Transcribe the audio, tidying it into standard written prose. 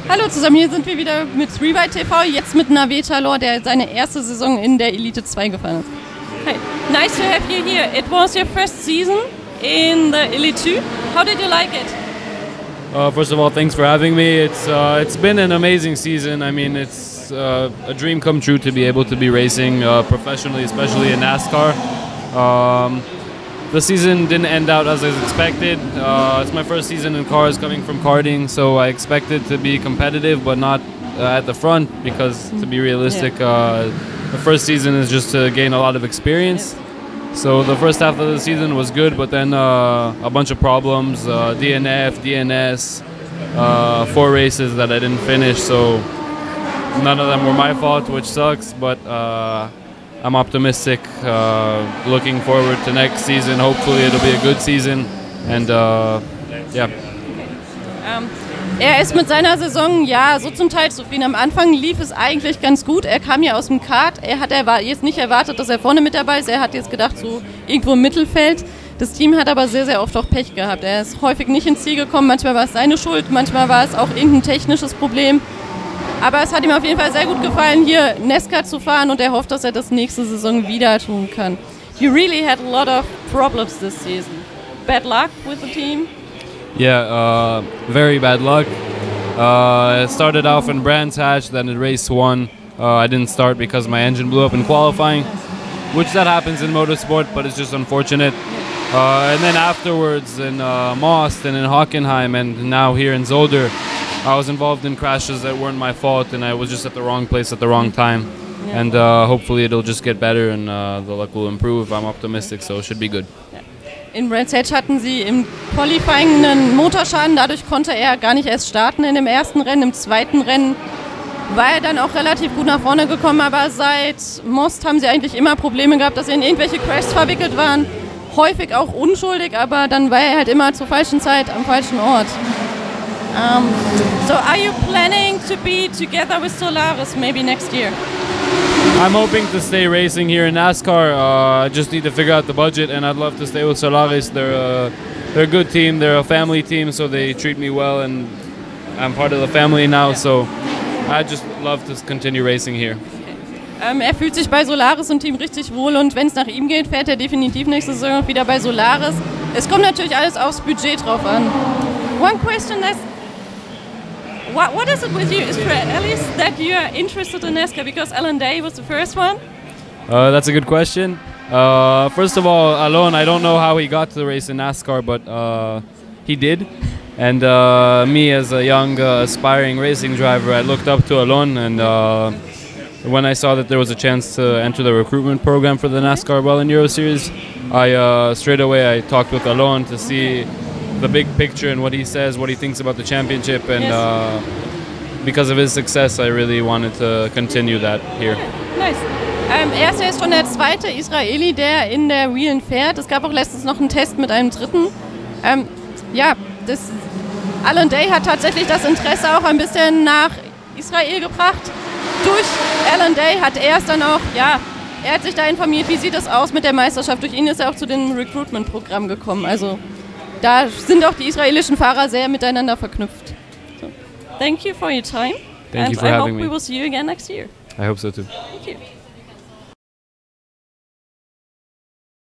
Hallo zusammen, hier sind wir wieder mit Rewrite TV, jetzt mit Naveed Talor, der seine erste Saison in der Elite 2 gefahren ist. Hi, nice to have you here. It was your first season in the Elite 2. How did you like it? First of all, thanks for having me. It's been an amazing season. I mean, it's a dream come true to be able to be racing professionally, especially in NASCAR. The season didn't end out as I expected. It's my first season in cars coming from karting, so I expected to be competitive, but not at the front because, to be realistic, the first season is just to gain a lot of experience. So the first half of the season was good, but then a bunch of problems, DNF, DNS, 4 races that I didn't finish, so none of them were my fault, which sucks, but I'm optimistic, looking forward to next season. Hopefully it'll be a good season, and yeah. Er ist mit seiner Saison ja so zum Teil zufrieden. Am Anfang lief es eigentlich ganz gut. Er kam ja aus dem Kart. Er hat jetzt nicht erwartet, dass er vorne mit dabei ist. Er hat jetzt gedacht, so irgendwo im Mittelfeld. Das Team hat aber sehr, sehr oft auch Pech gehabt. Er ist häufig nicht ins Ziel gekommen. Manchmal war es seine Schuld, manchmal war es auch irgendein technisches Problem. Aber es hat ihm auf jeden Fall sehr gut gefallen, hier NASCAR zu fahren, und er hofft, dass er das nächste Saison wieder tun kann. You really had a lot of problems this season. Bad luck with the team? Yeah, very bad luck. It started off in Brands Hatch, then in race 1. I didn't start because my engine blew up in qualifying, which that happens in motorsport, but it's just unfortunate. And then afterwards in Most and in Hockenheim, and now here in Zolder, I was involved in crashes that weren't my fault, and I was just at the wrong place at the wrong time. Yeah. And hopefully it'll just get better, and the luck will improve. I'm optimistic, so it should be good. Yeah. In Brands Hatch hatten sie im Qualifying einen Motorschaden, dadurch konnte er gar nicht erst starten in dem ersten Rennen. Im zweiten Rennen war er dann auch relativ gut nach vorne gekommen, aber seit Most haben sie eigentlich immer Probleme gehabt, dass sie in irgendwelche Crashs verwickelt waren. Häufig auch unschuldig, aber dann war er halt immer zur falschen Zeit am falschen Ort. So are you planning to be together with Solaris maybe next year? I'm hoping to stay racing here in NASCAR. I just need to figure out the budget, and I'd love to stay with Solaris. They're a good team. They're a family team, so they treat me well, and I'm part of the family now. So I just love to continue racing here. Er fühlt sich bei Solaris und Team richtig wohl, und wenn es nach ihm geht, fährt er definitiv nächste Saison wieder bei Solaris. Es kommt natürlich alles aufs Budget drauf an. One question is, what is it with you, Israelis, that you are interested in NASCAR? Because Alan Day was the first one. That's a good question. First of all, Alon, I don't know how he got to the race in NASCAR, but he did. And me, as a young aspiring racing driver, I looked up to Alon, and when I saw that there was a chance to enter the recruitment program for the NASCAR Well Euro Series, I straight away I talked with Alon to see the big picture and what he says, what he thinks about the championship, and because of his success, I really wanted to continue that here. Nice. Er ist jetzt schon der zweite Israeli, der in der Wheelen fährt. Es gab auch letztens noch einen Test mit einem dritten. Alan Day hat tatsächlich das Interesse auch ein bisschen nach Israel gebracht. Durch Alan Day hat er es dann auch, er hat sich da informiert, wie sieht es aus mit der Meisterschaft. Durch ihn ist er auch zu dem Recruitment-Programm gekommen. Also da sind auch die israelischen Fahrer sehr miteinander verknüpft. So. Thank you for your time. Thank you for having me. I hope we will see you again next year. I hope so too. Thank you.